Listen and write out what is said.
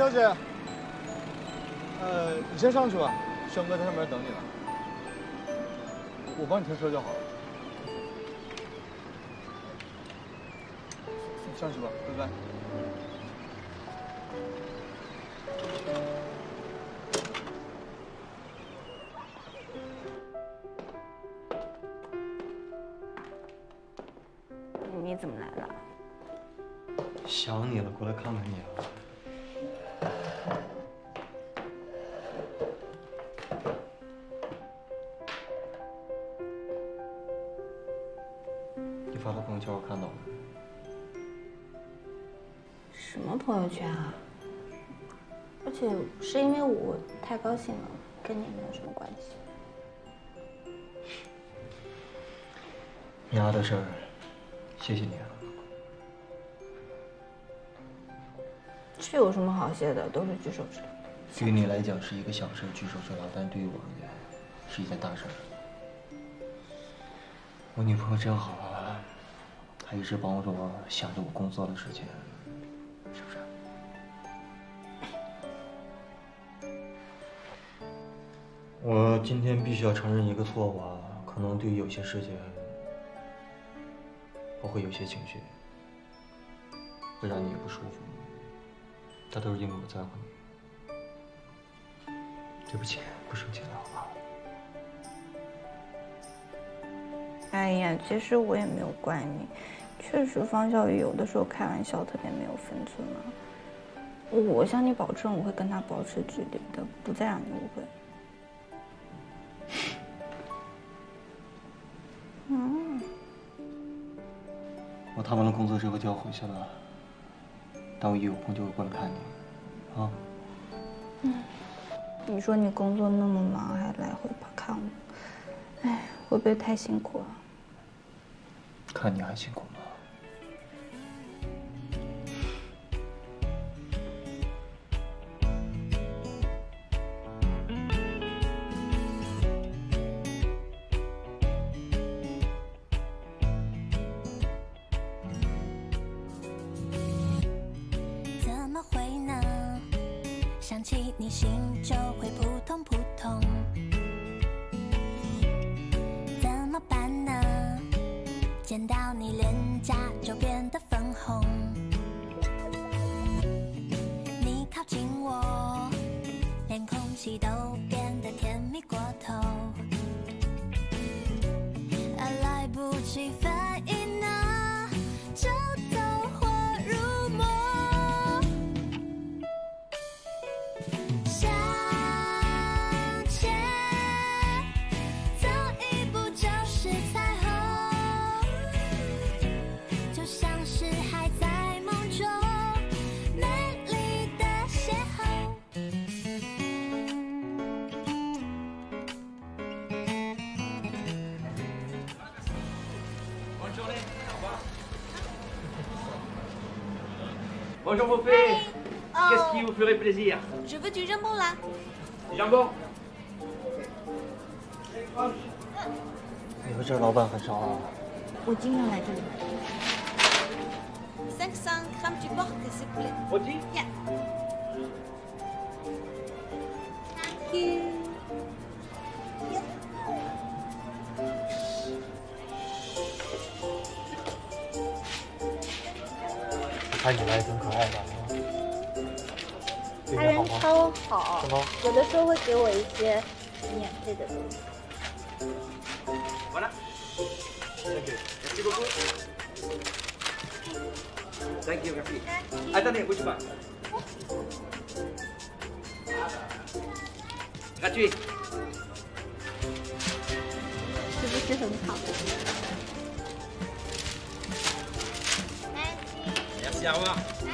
小姐，你先上去吧，轩哥在上面等你了，我帮你停车就好了。你上去吧，拜拜。 你怎么来了？ 想你了，过来看看你啊。你发的朋友圈我看到了。 什么朋友圈啊？而且是因为我太高兴了，跟你也没有什么关系。 你丫的事儿，谢谢你啊。 这有什么好谢的？都是举手之劳。 对于你来讲是一个小事，举手之劳，但对于我而言是一件大事。我女朋友真好啊，她一直帮着我想着我工作的事情，是不是？我今天必须要承认一个错误啊，可能对于有些事情，我会有些情绪，会让你也不舒服。这都是因为我在乎你。对不起，不生气了，好吗？ 哎呀，其实我也没有怪你，确实方小雨有的时候开玩笑特别没有分寸嘛。我向你保证，我会跟他保持距离的，不再让你误会。 我谈完了工作之后就要回去了，但我一有空就会过来看你，啊。 你说你工作那么忙，还来回跑看我，哎，会不会太辛苦了？ 看你还辛苦吗？ 怎么会呢？想起你心就会扑通扑通，怎么办呢？见到你脸颊就变得粉红，你靠近我，连空气都变得甜蜜过头，来不及反应呢，就走火入魔。向前走一步就是彩虹，就像是还在梦中美丽的邂逅。 Bonjour vos filles. Qu'est-ce qui vous ferait plaisir? Je veux du jambon là. Du jambon? 你们这儿老板很少啊。 我经常来这里买。 500 grammes du porc, s'il vous plaît. Rôti? Yeah. Thank you. 看起来挺可爱的啊。对他你好吗？ 人超好什么？ 有的时候会给我一些免费的东西。 Voilà. Merci beaucoup. Thank you, merci. Attendez, bouge pas. Gratuit. 是不是很好？ Merci, au revoir.